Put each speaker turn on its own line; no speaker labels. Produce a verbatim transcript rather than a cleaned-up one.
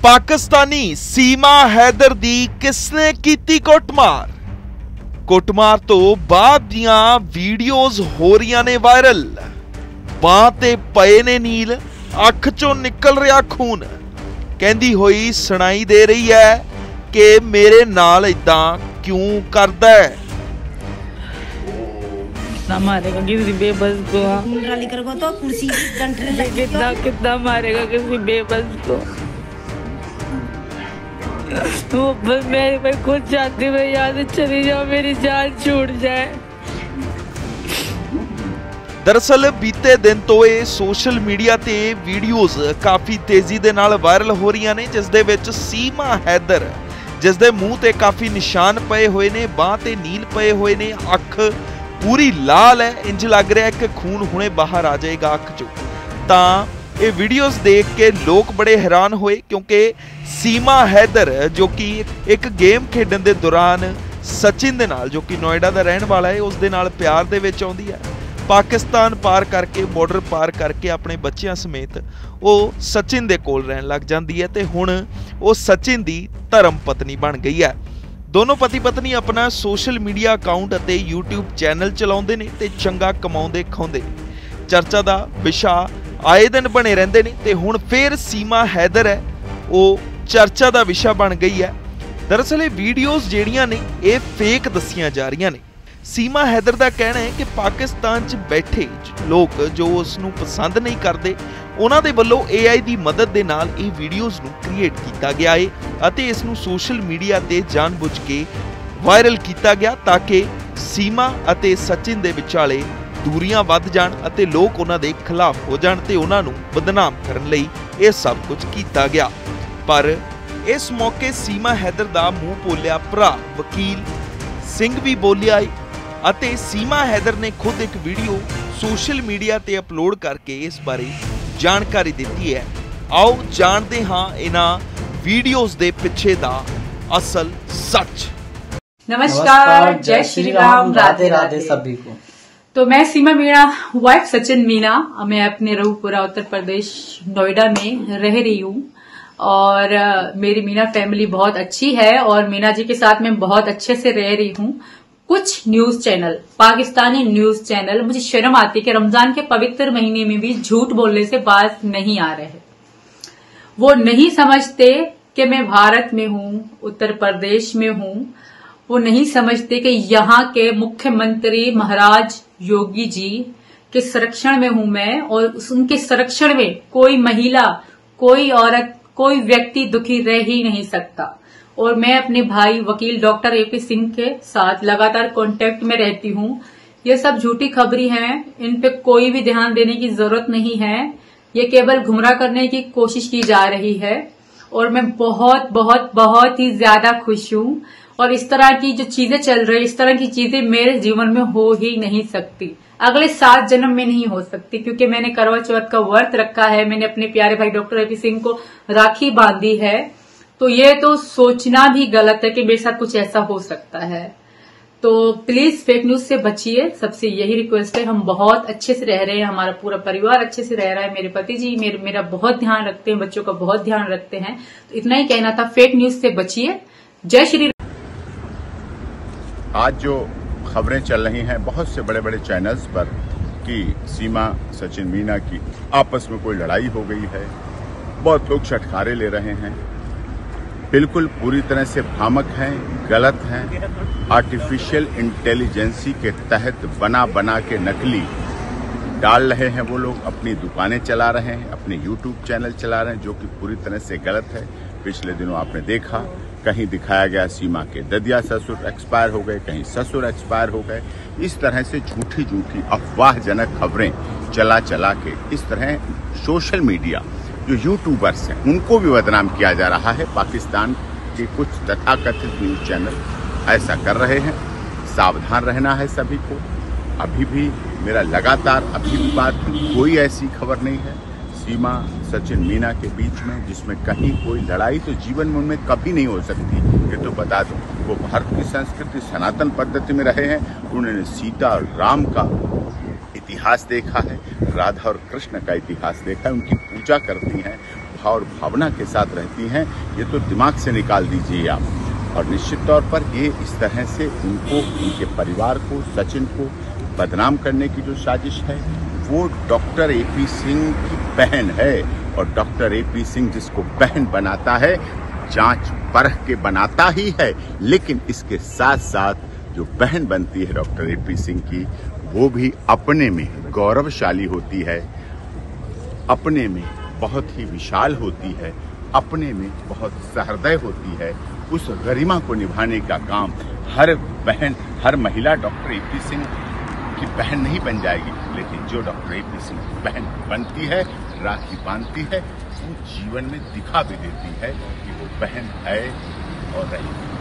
पाकिस्तानी सीमा हैदर दी किसने कीती कुटमार। कुटमार तो बाद दियां वीडियोज हो रही ने वायरल। बांह ते पए ने नील, अख चों निकल रहा खून। कहंदी होई सुनाई दे रही है कि मेरे नाल इदां क्यों करदा है।
कितना मारेगा किसी बेबस को,
तो कुर्सी
कितना कितना मारेगा किसी बेबस को। तो बस मैं मैं खुद चाहती हूँ मैं यहाँ से चली जाऊँ, मेरी जान छूट जाए।
दरअसल बीते दिन तो ये सोशल मीडिया ते वीडियोज काफी तेजी दे नाल वायरल हो रही ने, जिस दे विच सीमा हैदर जिस दे मुंह ते काफी निशान पए हुए ने, बांह ते नील पए हुए ने, अख पूरी लाल है, इंज लग रहा है कि खून हुणे बाहर आ जाएगा अख चो। तां ये वीडियोज देख के लोग बड़े हैरान होए, क्योंकि सीमा हैदर जो कि एक गेम खेडन दे दौरान सचिन दे नाल, जो कि नोएडा दा रहन वाला है, उस दे नाल प्यार दे विच आउंदी है। पाकिस्तान पार करके बॉर्डर पार करके अपने बच्चों समेत वो सचिन दे कोल रहन लग जाती है, तो हुण वो सचिन दी धर्म पत्नी बन गई है। दोनों पति पत्नी अपना सोशल मीडिया अकाउंट और यूट्यूब चैनल चलाउंदे ने ते चंगा कमाउंदे खाउंदे। चर्चा दा विषा आए दिन बने रहंदे ने ते हुण फिर सीमा हैदर है वो चर्चा दा विषा बन गई है। दरअसल ये वीडियोज जेड़ियां ने ये फेक दसियां जा रही ने। सीमा हैदर दा कहना है कि पाकिस्तान च बैठे लोग जो उसनू पसंद नहीं करते, उन्हां दे वल्लों ए आई दी मदद दे नाल ये वीडियोज नू क्रिएट किया गया है अते इसनू सोशल मीडिया ते जानबुझ के वायरल किया गया, ताकि सीमा अते सचिन दे विचाले दूरियां वध जाण अते लोग उन्हां दे खिलाफ हो जाण ते उन्हां नू बदनाम करन लई ये सब कुछ किया गया। पर इस मौके सीमा हैदर दा मूँह बोलिया भरा वकील सिंह भी बोलिया है अते सीमा हैदर ने खुद एक वीडियो सोशल मीडिया ते अपलोड करके इस बारे जानकारी दी है। आओ जानते हाँ इन्हां वीडियोस दे पिछे दा असल सच।
नमस्कार, जय श्री राम, राधे राधे सभी को। तो मैं सीमा मीणा, वाइफ सचिन मीणा, मैं अपने रघुपुरा उत्तर प्रदेश नोएडा में रह रही हूँ और मेरी मीणा फैमिली बहुत अच्छी है और मीणा जी के साथ मैं बहुत अच्छे से रह रही हूँ। कुछ news channel, Pakistani news channel, मुझे शर्म आती है कि रमजान के पवित्र महीने में भी झूठ बोलने से बाज नहीं आ रहे। वो नहीं समझते कि मैं भारत में हूँ, उत्तर प्रदेश में हूँ। वो नहीं समझते कि यहाँ के मुख्यमंत्री महाराज योगी जी के संरक्षण में हूँ मैं और उनके संरक्षण में कोई महिला, कोई औरत, कोई व्यक्ति दुखी रह ही नहीं सकता। और मैं अपने भाई वकील डॉक्टर ए पी सिंह के साथ लगातार कांटेक्ट में रहती हूँ। ये सब झूठी खबरी हैं, इन पे कोई भी ध्यान देने की जरूरत नहीं है। ये केवल गुमराह करने की कोशिश की जा रही है और मैं बहुत बहुत बहुत ही ज्यादा खुश हूँ। और इस तरह की जो चीजें चल रही, इस तरह की चीजें मेरे जीवन में हो ही नहीं सकती, अगले सात जन्म में नहीं हो सकती, क्योंकि मैंने करवा चौथ का व्रत रखा है, मैंने अपने प्यारे भाई डॉक्टर ए पी सिंह को राखी बांधी है। तो ये तो सोचना भी गलत है कि मेरे साथ कुछ ऐसा हो सकता है। तो प्लीज फेक न्यूज से बचिए, सबसे यही रिक्वेस्ट है। हम बहुत अच्छे से रह रहे हैं, हमारा पूरा परिवार अच्छे से रह रहा है, मेरे पति जी मेरे मेरा बहुत ध्यान रखते हैं, बच्चों का बहुत ध्यान रखते हैं। तो इतना ही कहना था, फेक न्यूज से बचिए। जय श्री।
आज जो खबरें चल रही हैं बहुत से बड़े बड़े चैनल्स पर कि सीमा सचिन मीणा की आपस में कोई लड़ाई हो गई है, बहुत लोग छटकारे ले रहे हैं, बिल्कुल पूरी तरह से भ्रामक हैं, गलत हैं। आर्टिफिशियल इंटेलिजेंसी के तहत बना बना के नकली डाल रहे हैं वो लोग, अपनी दुकानें चला रहे हैं, अपने यूट्यूब चैनल चला रहे हैं, जो कि पूरी तरह से गलत है। पिछले दिनों आपने देखा कहीं दिखाया गया सीमा के ददिया ससुर एक्सपायर हो गए, कहीं ससुर एक्सपायर हो गए। इस तरह से झूठी झूठी अफवाहजनक खबरें चला चला के इस तरह सोशल मीडिया जो यूट्यूबर्स हैं उनको भी बदनाम किया जा रहा है। पाकिस्तान के कुछ तथाकथित न्यूज चैनल ऐसा कर रहे हैं, सावधान रहना है सभी को। अभी भी मेरा लगातार अभी भी बात कोई ऐसी खबर नहीं है सीमा सचिन मीणा के बीच में जिसमें कहीं कोई लड़ाई तो जीवन में उनमें कभी नहीं हो सकती। ये तो बता दूं, वो भारत की संस्कृति सनातन पद्धति में रहे हैं, उन्होंने सीता और राम का इतिहास देखा है, राधा और कृष्ण का इतिहास देखा है, उनकी पूजा करती हैं, श्रद्धा और भावना के साथ रहती हैं, ये तो दिमाग से निकाल दीजिए आप। और निश्चित तौर पर ये इस तरह से उनको, उनके परिवार को, सचिन को बदनाम करने की जो साजिश है वो डॉक्टर एपी सिंह की बहन है। और डॉक्टर एपी सिंह जिसको बहन बनाता है, जांच परख के बनाता ही है, लेकिन इसके साथ साथ जो बहन बनती है डॉक्टर एपी सिंह की, वो भी अपने में गौरवशाली होती है, अपने में बहुत ही विशाल होती है, अपने में बहुत सहृदय होती है। उस गरिमा को निभाने का काम हर बहन, हर महिला डॉक्टर एपी सिंह की बहन नहीं बन जाएगी, लेकिन जो डॉक्टर एपी सिंह की बहन बनती है, राखी बांधती है, वो जीवन में दिखा भी देती है कि वो बहन है और रहेगी।